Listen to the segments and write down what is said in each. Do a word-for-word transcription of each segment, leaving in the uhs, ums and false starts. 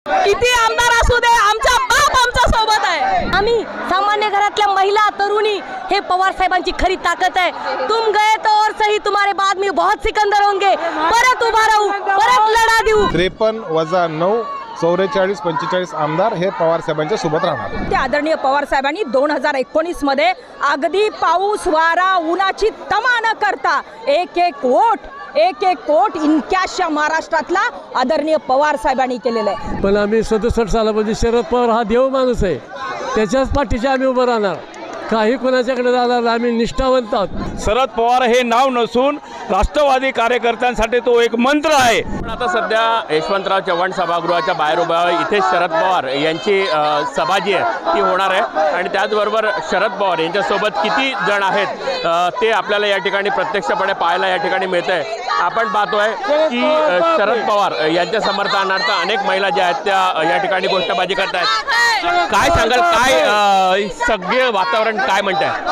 किती आमदार असू दे, आमचा बाप आमच्या सोबत आहे। आम्ही सामान्य घरातल्या महिला तरुणी हे पवार साहेबांची खरी ताकद आहे। तुम गए तो और सही, तुम्हारे बाद में बहुत सिकंदर होंगे। परत उभा राहू, परत लढा देऊ। त्रेपन्न वजा नऊ चौवेचाळीस पंचेचाळीस आमदार हे पवार साहेबांच्या सोबत राहणार। ते आदरणीय पवार साहेबांनी दोन हजार एकोणीस मध्ये अगदी पाऊस वारा उन्हाची तमा न करता एक एक वोट एक एक कोट इनक्याशा महाराष्ट्रातला आदरणीय पवार साहेबांनी केलेलं आहे। पण आम्ही सदुसष्ट सालामध्ये शरद पवार हा देव माणूस आहे, त्याच्याच पाठीशी आम्ही उभं राहणार, काही कोणाच्याकडे जाणार, आम्ही निष्ठावंत आहोत। शरद पवार हे नाव नसून राष्ट्रवादी कार्यकर्त्यांसाठी तो एक मंत्र आहे। आता सध्या यशवंतराव चव्हाण सभागृहाच्या बाहेर उभा इथे शरद पवार यांची सभा जी आहे ती होणार आहे आणि त्याचबरोबर शरद पवार यांच्यासोबत किती जण आहेत ते आपल्याला या ठिकाणी प्रत्यक्षपणे पाहायला या ठिकाणी मिळत आहे। आपण पाहतोय की शरद पवार यांच्या समर्थनार्थ अनेक महिला ज्या आहेत त्या या ठिकाणी घोषणाबाजी करत आहेत। काय सांगाल, काय सगळे वातावरण काय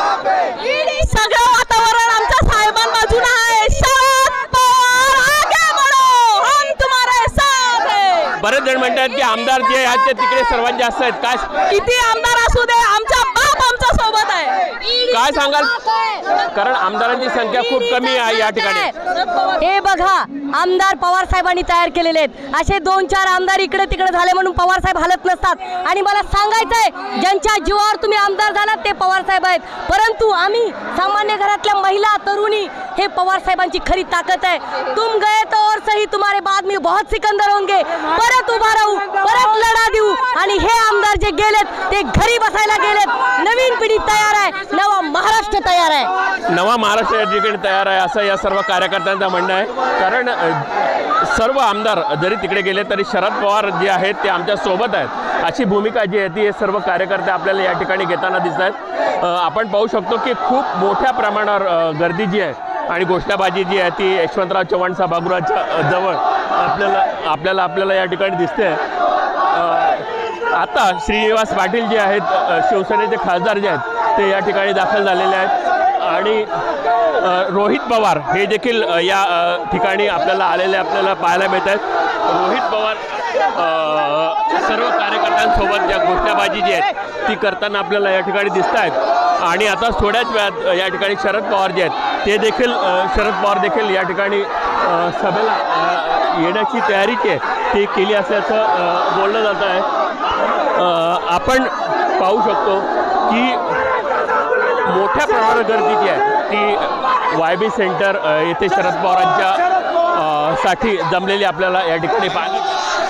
म्हणताय? सगळं वातावरण आमच्या साहेबांबाजूला आहे। शरद पवार आगे बढ़ो, हम तुम्हारे साथ है। बरेच जण म्हणतात की आमदार जे आहेत ते तिकडे सर्वात जास्त आहेत, काय किती आमदार असू दे, आमचा बाप आमच्या सोबत आहे। काय सांगाल, कारण आमदारांची संख्या खूप कमी आहे या ठिकाणी। हे बघा, आमदार पवार साहेबांनी तयार केलेले आहेत। असे दोन चार आमदार इकडे तिकडे झाले म्हणून पवार साहेब हलत नसतात। आणि मला सांगायचंय, ज्यांच्या जीवावर तुम्ही आमदार झालात ते पवार साहेब आहेत, परंतु आम्ही सामान्य घरातल्या महिला तरुणी हे पवार साहेबांची खरी ताकद आहे। तुम गए तो और सही, तुम्हारे बाद में बहुत सिकंदर होंगे। परत उभा राहू, परत लढा देऊ। आणि हे आमदार जे गेलेत ते घरी बसायला गेलेत। नवीन पिढी तयार आहे, नवा महाराष्ट्र तयार आहे। नवा महाराष्ट्र या ठिकाणी तयार आहे असं या सर्व कार्यकर्त्यांचं म्हणणं आहे। कारण सर्व आमदार जरी तिकडे गेले तरी शरद पवार जे आहेत ते आमच्या सोबत आहेत अशी भूमिका जी आहे ती हे सर्व कार्यकर्ते आपल्याला या ठिकाणी घेताना दिसत आहेत। आपण पाहू शकतो की खूप मोठ्या प्रमाणावर गर्दी जी आहे आणि घोषणाबाजी जी आहे ती यशवंतराव चव्हाण सभागृहाच्या जवळ आपल्याला आपल्याला आपल्याला या ठिकाणी दिसते। आता श्रीनिवास पाटील जे आहेत शिवसेनेचे खासदार जे आहेत ते या ठिकाणी दाखल झालेले आहेत आणि रोहित पवार हे देखील या ठिकाणी आपल्याला आलेले आपल्याला पाहायला मिळत आहेत। रोहित पवार सर्व कार्यकर्त्यांसोबत ज्या घोषणाबाजी जी आहेत ती करताना आपल्याला या ठिकाणी दिसत आहेत आणि आता थोड्याच वेळात या ठिकाणी शरद पवार जे आहेत ते देखील शरद पवार देखील या ठिकाणी सभेला येण्याची तयारी जी आहे ती केली असल्याचं बोललं जात आहे। आपण पाहू शकतो की मोठ्या प्रमाणात गर्दी जी आहे ती वाय बी सेंटर येथे शरद पवारांच्या साठी जमलेली आपल्याला या ठिकाणी पाहिली।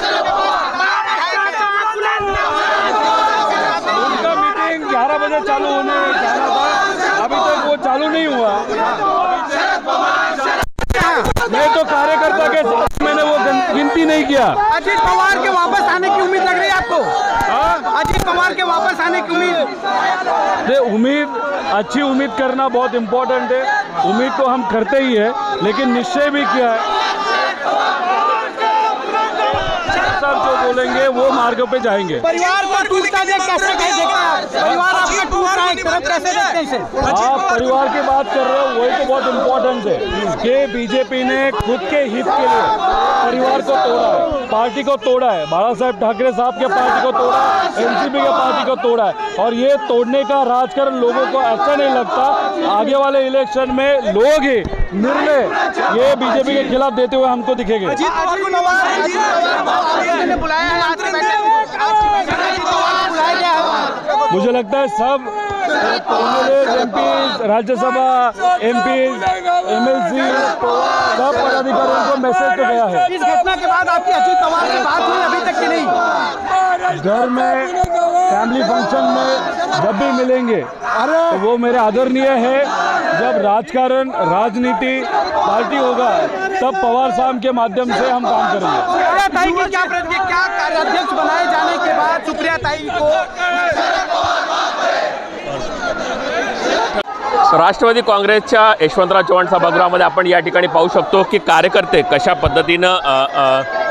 उनका मीटिंग ग्यारह बजे चालू होने जाना था, अभी तक वो चालू नहीं हुआ। मैं तो कार्यकर्ता के साथ मैंने वो गिनती नहीं किया। अजीत पवार के वापस आने की उम्मीद लग रही है आपको? हाँ, अजीत पवार के वापस आने की उम्मीद? ये उम्मीद, अच्छी उम्मीद करना बहुत इम्पोर्टेंट है। उम्मीद तो हम करते ही है, लेकिन निश्चय भी किया है। सब जो बोलेंगे वो मार्ग पे जाएंगे। परिवार को टूटता देख कैसे देखते हैं आप? परिवार आपका टूट रहा है, कैसे देखते हैं इसे? आप परिवार की बात कर रहे हो, वही तो बहुत इम्पोर्टेंट है कि बीजेपी ने खुद के हित के लिए परिवार को तोड़ा है, पार्टी को तोड़ा है, बाला साहेब ठाकरे साहब के पार्टी को तोड़ा है, एनसीपी के पार्टी को तोड़ा है। और ये तोड़ने का राजकारण लोगों को अच्छा नहीं लगता। आगे वाले इलेक्शन में लोग ही निर्णय ये बीजेपी के खिलाफ देते हुए हमको दिखेंगे। मुझे लगता है सब M P, Rajya Sabha M P, M L C सब पदाधिकारियों को मैसेज तो गया है। इस घटना के बाद आपकी अजीत पवार से बात हुई अभी तक की नहीं? घर में फैमिली फंक्शन में जब भी मिलेंगे तो वो मेरे आदरणीय है। जब राजकारण, राजनीति, पार्टी होगा तब पवार साहब के माध्यम से हम काम करेंगे। सुप्रिया ताई की क्या प्रतिक्रिया, क्या कार्याध्यक्ष बनाए जाने के बाद सुप्रिया ताई को? राष्ट्रवादी काँग्रेसच्या यशवंतराव चव्हाण सभागृहामध्ये आपण या ठिकाणी पाहू शकतो की कार्यकर्ते कशा पद्धतीनं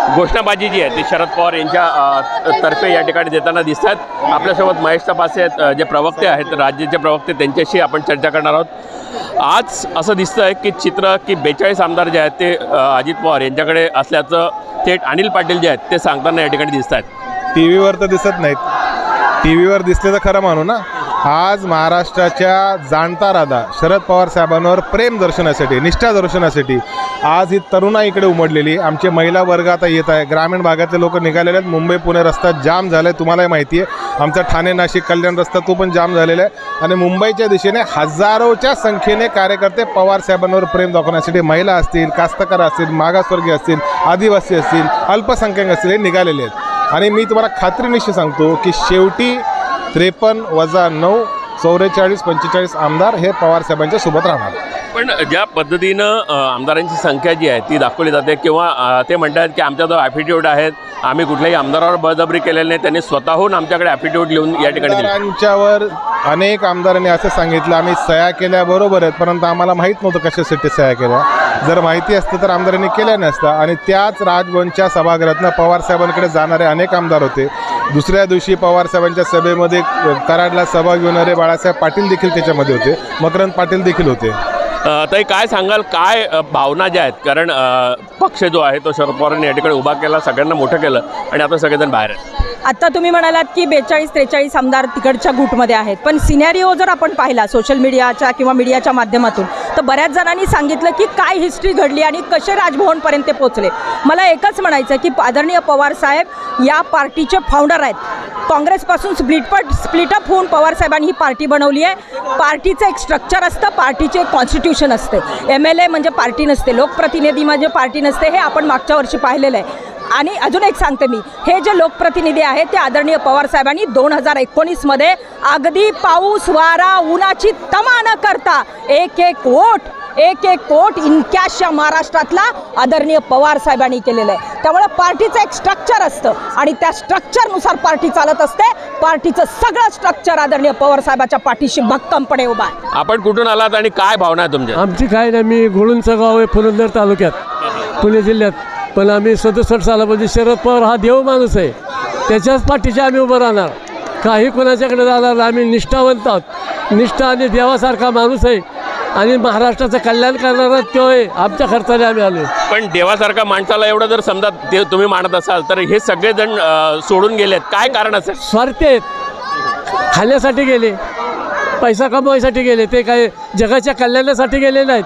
घोषणाबाजी जी आहे ती शरद पवार यांच्या अ, तर्फे या ठिकाणी देताना दिसतात. आपल्यासोबत महेश तपासे आहेत, अ, जे प्रवक्ते आहेत, राज्याचे प्रवक्ते, त्यांच्याशी आपण चर्चा करणार आहोत. आज असं दिसतं आहे की चित्र की बेचाळीस आमदार जे आहेत ते अ, अजित पवार यांच्याकडे असल्याचं थेट अनिल पाटील जे आहेत ते सांगताना या ठिकाणी दिसत आहेत. टी व्हीवर तर दिसत नाहीत. टी व्हीवर दिसले तर खरं मानू ना. आज महाराष्ट्राच्या जाणता राधा शरद पवार साहेबांवर प्रेम दर्शनासाठी, निष्ठा दर्शनासाठी आज ही तरुणा इकडे उमडलेली. आमचे महिला वर्ग आता येत आहे. ग्रामीण भागातले लोक निघालेले आहेत. मुंबई पुणे रस्ता जाम झाला आहे, तुम्हालाही माहिती आहे. आमचा ठाणे नाशिक कल्याण रस्ता तो पण जाम झालेला आहे. आणि मुंबईच्या दिशेने हजारोच्या संख्येने कार्यकर्ते पवार साहेबांवर प्रेम दाखवण्यासाठी महिला असतील, कास्तकार असतील, मागासवर्गीय असतील, आदिवासी असतील, अल्पसंख्याक असतील, हे निघालेले आहेत. आणि मी तुम्हाला खात्रीनिशी सांगतो की शेवटी त्रेपन्न वजा नऊ चौवेचाळीस पंचेचाळीस आमदार हे पवार साहेबांच्या सोबत राहणार. पण ज्या पद्धतीनं अ, आमदारांची संख्या जी आहे ती दाखवली जाते किंवा अ, ते म्हणतात की आमच्याजवळ ॲफिडेविट आहेत, आम्ही कुठल्याही आमदारावर बळजबरी केलेली नाही, त्यांनी स्वतःहून आमच्याकडे ॲफिडेविट लिहून या ठिकाणी दिले. आमच्यावर अनेक आमदारांनी असं सांगितलं आम्ही सह्या केल्या बरोबर आहेत, परंतु आम्हाला माहीत नव्हतं कशासाठी सह्या केल्या. जर माहिती असतं तर आमदारांनी केल्या नसतं. आणि त्याच राजभवनच्या सभागृहातनं पवार साहेबांकडे जाणारे अनेक आमदार होते. दुसऱ्या दिवशी पवार साहेबांच्या सभेमध्ये कराडला सभा घेऊन येणारे बाळासाहेब पाटील देखील त्याच्यामध्ये होते, मकरंद पाटील देखील होते. ताई काय सांगाल, काय अ, भावना ज्या आहेत, कारण अ, पक्ष जो आहे तो शरद पवारांनी या ठिकाणी उभा केला, सगळ्यांना मोठं केलं आणि आता सगळेजण बाहेर आहेत. आत्ता तुम्ही म्हणालात की बेचाळीस त्रेचाळीस आमदार तिकडच्या गुटमध्ये आहेत, पण सिनॅरिओ जर आपण पाहिला सोशल मीडियाच्या किंवा मीडियाच्या माध्यमातून तर बऱ्याच जणांनी सांगितलं की काय हिस्ट्री घडली आणि कसे राजभवनपर्यंत ते पोचले. मला एकच म्हणायचं की आदरणीय पवार साहेब या पार्टीचे फाउंडर आहेत. काँग्रेसपासून स्प्लिटपट स्प्लिटअप होऊन पवार साहेबांनी ही पार्टी बनवली आहे. पार्टीचं एक स्ट्रक्चर असतं, पार्टीचे एक कॉन्स्टिट्यूशन असते. एम एल ए म्हणजे पार्टी नसते, लोकप्रतिनिधी म्हणजे पार्टी नसते, हे आपण मागच्या वर्षी पाहिलेलं आहे. आणि अजून एक सांगते मी, हे जे लोकप्रतिनिधी आहेत ते आदरणीय पवार साहेबांनी दोन हजार एकोणीसमध्ये अगदी पाऊस वारा उन्हाची तमा न करता एक एक वोट एक एक कोट इनकॅश या महाराष्ट्रातला आदरणीय पवार साहेबांनी केलेलं आहे. त्यामुळे पार्टीचं एक स्ट्रक्चर असतं आणि त्या स्ट्रक्चरनुसार पार्टी चालत असते. पार्टीचं सगळं स्ट्रक्चर आदरणीय पवार साहेबाच्या पाठीशी भक्कमपणे उभा आहे. आपण कुठून आलात आणि काय भावना आहे तुमच्या? आमची काय नाही, मी गुळूंचं गाव आहे पुरंदर तालुक्यात पुणे जिल्ह्यात. पण आम्ही सदुसष्ट सालापासून शरद पवार हा देव माणूस आहे, त्याच्याच पाठीशी आम्ही उभं राहणार. काही कोणाच्याकडे जाणार, आम्ही निष्ठावंत आहोत. निष्ठा आणि देवासारखा माणूस आहे आणि महाराष्ट्राचं कल्याण करणारा तो आहे. आमच्या खर्चाने आम्ही आलो. पण देवासारखा माणसाला एवढं जर समजा ते तुम्ही मानत असाल तर हे सगळेजण अ, सोडून गेलेत, काय कारण असेल? स्वार्थी आहेत, खाण्यासाठी गेले, पैसा कमवायसाठी गेले, ते काय जगाच्या कल्याणासाठी गेले नाहीत.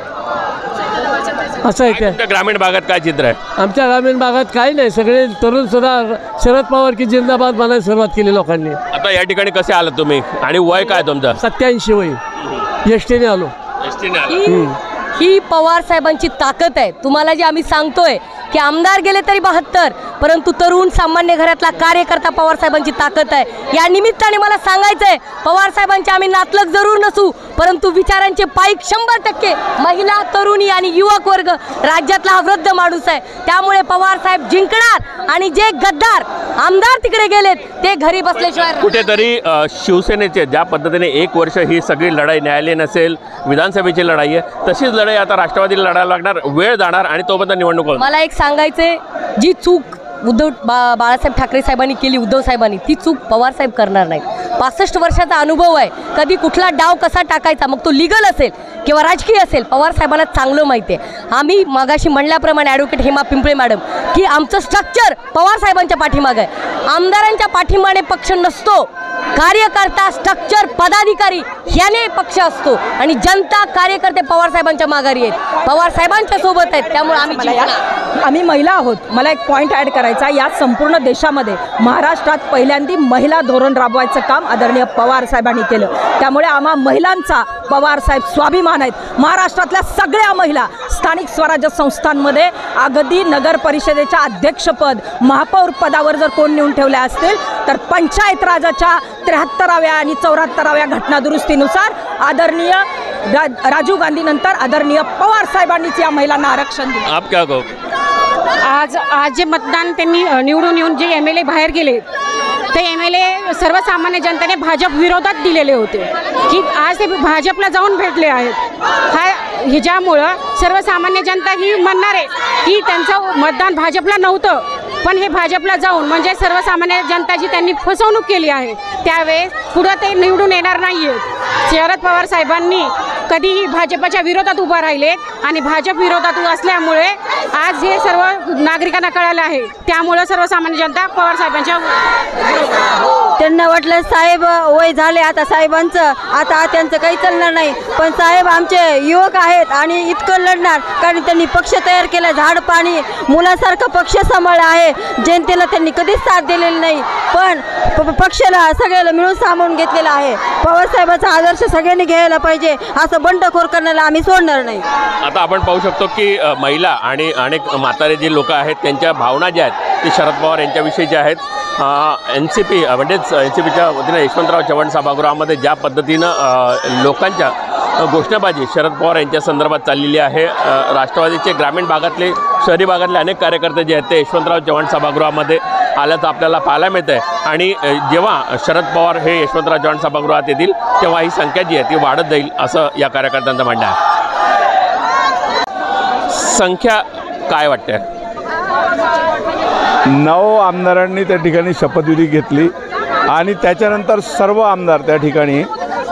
असं आहे. त्या तुमच्या ग्रामीण भागात काय चित्र आहे? आमच्या ग्रामीण भागात काही नाही, सगळे तरुण सुद्धा शरद पवार की जिंदाबाद म्हणायला सुरुवात केली लोकांनी. आता या ठिकाणी कसे आलात तुम्ही आणि वय काय तुमचं? सत्याऐंशी वय, एस टीने आलो. ही ही पवार साहेबांची ताकद आहे. तुम्हाला जे आम्ही सांगतोय की आमदार गेले तरी बहात्तर, परंतु तरुण सामान्य घरातला कार्यकर्ता पवार साहेबांची ताकद आहे. या निमित्ताने मला सांगायचं आहे, पवार साहेबांचे आम्ही नातलग जरूर नसू, परंतु विचारांचे पाईक शंभर टक्के महिला, तरुणी आणि युवक वर्ग राज्यातला हा वृद्ध माणूस आहे. त्यामुळे पवार साहेब जिंकणार आणि जे गद्दार आमदार तिकडे गेलेत ते घरी बसल्याशिवाय. कुठेतरी अ, शिवसेनेचे ज्या पद्धतीने एक वर्ष ही सगळी लढाई, न्यायालयीन असेल, विधानसभेची लढाई आहे, तशीच लढाई आता राष्ट्रवादीला लढायला लागणार, वेळ जाणार आणि तोपर्यंत निवडणूक होईल. मला एक सांगायचंय, जी चूक उद्धव बा बाळासाहेब ठाकरे साहेबांनी केली, उद्धव साहेबांनी, ती चूक पवार साहेब करणार नाहीत. पासष्ट वर्षाचा अनुभव आहे, कधी कुठला डाव कसा टाकायचा, मग तो लिगल असेल किंवा राजकीय असेल, पवार साहेबांना चांगलं माहिती आहे. आम्ही मागाशी म्हणल्याप्रमाणे ॲडव्होकेट हेमा पिंपळे मॅडम की आमचं स्ट्रक्चर पवार साहेबांच्या पाठीमागं आहे. आमदारांच्या पाठीमागे पक्ष नसतो, कार्यकर्ता, स्ट्रक्चर, पदाधिकारी याने पक्ष असतो आणि जनता, कार्यकर्ते पवार साहेबांच्या माघारी आहेत, पवार साहेबांच्या सोबत आहेत. त्यामुळे आम्ही जिंकणार. आम्ही महिला आहोत. मला एक पॉईंट ॲड करायचा, या संपूर्ण देशामध्ये महाराष्ट्रात पहिल्यांदी महिला धोरण राबवायचं काम आदरणीय पवार साहेबांनी केलं. त्यामुळे आम्हा महिलांचा पवार साहेब स्वाभिमान आहेत. महाराष्ट्रातल्या सगळ्या महिला स्थानिक स्वराज्य संस्थांमध्ये अगदी नगर परिषदेच्या अध्यक्षपद, महापौर पदावर जर कोण नेऊन ठेवल्या असतील तर पंचायत राजाच्या त्र्याहत्तराव्या आणि चौऱ्याहत्तराव्या घटनादुरुस्तीनुसार आदरणीय रा राजीव गांधी नंतर आदरणीय पवार साहेबांनीच या महिलांना आरक्षण दिलं. आप क्या कहो? आज आज जे मतदान त्यांनी निवडून येऊन जे एम एल ए बाहेर गेले ते एम एल ए सर्वसामान्य जनतेने भाजप विरोधात दिलेले होते की आज ते भाजपला जाऊन भेटले आहेत. हा ह्याच्यामुळं सर्वसामान्य जनता ही म्हणणार आहे की त्यांचं मतदान भाजपला नव्हतं, पण हे भाजपला जाऊन म्हणजे सर्वसामान्य जनताची त्यांनी फसवणूक केली आहे. त्यावेळेस पुढं ते निवडून येणार नाही आहेत. शरद पवार साहेबांनी कधीही भाजपच्या विरोधात उभा राहिलेत आणि भाजप विरोधात असल्यामुळे आज हे सर्व नागरिकांना कळालं आहे. त्यामुळं सर्वसामान्य जनता पवार साहेबांच्या त्यांना वाटलं साहेब वय झाले आता साहेबांचं, आता त्यांचं काही चालणार नाही. पण साहेब आमचे युवक आहेत आणि इतकं लढणार, कारण त्यांनी पक्ष तयार केला, झाड पाणी मुलासारखं पक्ष सांभाळला आहे. जनतेला त्यांनी कधीच साथ दिलेली नाही, पण प पक्षाला सगळ्याला मिळून सामावून घेतलेला आहे. पवारसाहेबांचा आदर्श सगळ्यांनी घ्यायला पाहिजे. असं बंडखोर करण्याला आम्ही सोडणार नाही. आता आपण पाहू शकतो की अ, महिला आणि अनेक म्हातारे जे लोक आहेत त्यांच्या भावना ज्या आहेत ते शरद पवार यांच्याविषयी ज्या आहेत. एन सी पी म्हणजेच एन सी पीच्या वतीनं यशवंतराव चव्हाण सभागृहामध्ये ज्या पद्धतीनं अ, लोकांच्या घोषणाबाजी शरद पवार यांच्या संदर्भात चाललेली आहे. अ, राष्ट्रवादीचे ग्रामीण भागातले शहरी भागातले अनेक कार्यकर्ते जे आहेत ते यशवंतराव चव्हाण सभागृहामध्ये आल्याचं आपल्याला पाहायला मिळतं आहे. आणि अ, जेव्हा शरद पवार हे यशवंतराव चव्हाण सभागृहात येतील तेव्हा ही संख्या जी आहे ती वाढत जाईल असं या कार्यकर्त्यांचं म्हणणं आहे. संख्या काय वाटते? नऊ आमदारांनी त्या ठिकाणी शपथविधी घेतली आणि त्याच्यानंतर सर्व आमदार त्या ठिकाणी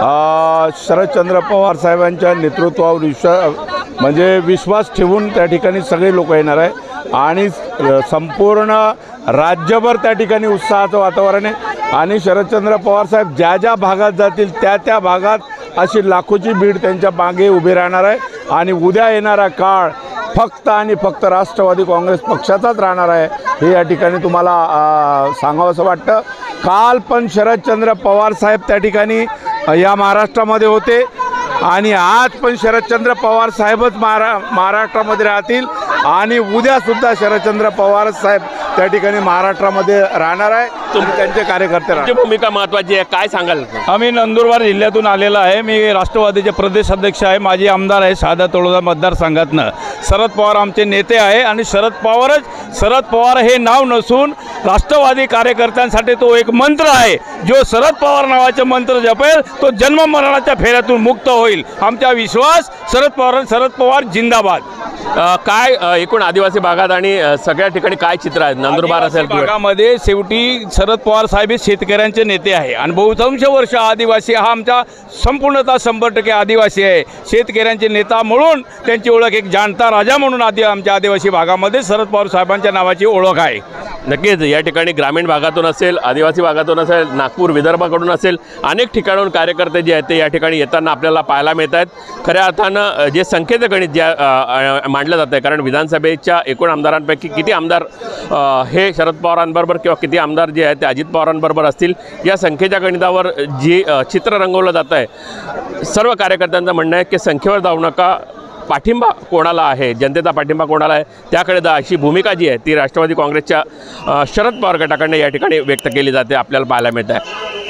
शरदचंद्र पवार साहेबांच्या नेतृत्वावर विश्वास म्हणजे विश्वास ठेवून त्या ठिकाणी सगळे लोक येणार आहे आणि संपूर्ण राज्यभर त्या ठिकाणी उत्साहाचं वातावरण आहे. आणि शरदचंद्र पवार साहेब ज्या ज्या भागात जातील त्या त्या भागात अशी लाखोची भीड त्यांच्या मागे उभी राहणार आहे. आणि उद्या येणारा काळ फक्त आणि फक्त राष्ट्रवादी काँग्रेस पक्षाचाच राहणार आहे हे या ठिकाणी तुम्हाला सांगावंसं वाटतं. काल पण शरदचंद्र पवार साहेब त्या ठिकाणी या महाराष्ट्रामध्ये होते आणि आज पण शरदचंद्र पवार साहेबच महारा महाराष्ट्रामध्ये राहतील आणि उद्यासुद्धा शरदचंद्र पवार साहेब त्या ठिकाणी महाराष्ट्रामध्ये राहणार आहे. तुम्ही त्यांचे कार्यकर्ते तुमची भूमिका महत्त्वाची आहे, काय सांगाल? आम्ही नंदुरबार जिल्ह्यातून आलेला आहे. मी राष्ट्रवादीचे प्रदेश अध्यक्ष आहे. माजी आमदार आहे शहादा तळोदा मतदारसंघातनं. शरद पवार आमचे नेते आहे आणि शरद पवारच शरद पवार हे नाव नसून राष्ट्रवादी कार्यकर्त्यांसाठी तो एक मंत्र आहे. जो शरद पवार नावाचे मंत्र जपेल तो जन्म मरणाच्या फेऱ्यातून मुक्त होईल. आमचा विश्वास शरद पवार शरद पवार जिंदाबाद. काय एकूण आदिवासी भागात आणि सगळ्या ठिकाणी काय चित्र आहे? नंदुरबार असेल भागामध्ये शेवटी शरद पवार साहेब हे शेतकऱ्यांचे नेते आहे आणि बहुतांश वर्ष आदिवासी हा आमचा संपूर्णतः शंभर टक्के आदिवासी आहे. शेतकऱ्यांचे नेता म्हणून त्यांची ओळख एक जाणता राजा म्हणून आधी आमच्या आदिवासी भागामध्ये शरद पवार साहेबांच्या नावाची ओळख आहे. नक्कीच या ठिकाणी ग्रामीण भागातून असेल, आदिवासी भागातून असेल, नागपूर विदर्भाकडून असेल, अनेक ठिकाणाहून कार्यकर्ते जे आहेत ते या ठिकाणी येताना आपल्याला पाहायला मिळत आहेत. खऱ्या अर्थानं जे संख्येचं गणित ज्या मांडलं जातं आहे, कारण विधानसभेच्या एकूण आमदारांपैकी किती आमदार हे शरद पवारांबरोबर किंवा किती आमदार जे आहेत ते अजित पवारांबरोबर असतील या संख्येच्या गणितावर जी चित्र रंगवलं जातं आहे. सर्व कार्यकर्त्यांचं म्हणणं आहे की संख्येवर जाऊ नका, पाठिंबा कोणाला आहे, जनतेचा पाठिंबा कोणाला आहे त्याकडे जा, अशी भूमिका जी आहे ती राष्ट्रवादी काँग्रेसच्या शरद पवार गटाकडनं या ठिकाणी व्यक्त केली जाते आपल्याला पाहायला मिळत आहे.